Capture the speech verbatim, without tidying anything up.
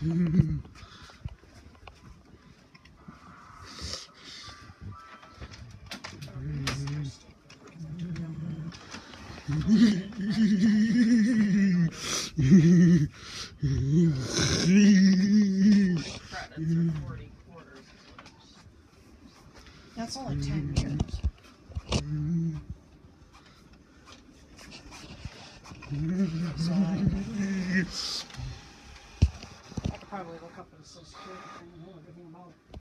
That's only ten years. So I, I could probably look up at a social security thing and know everything about it.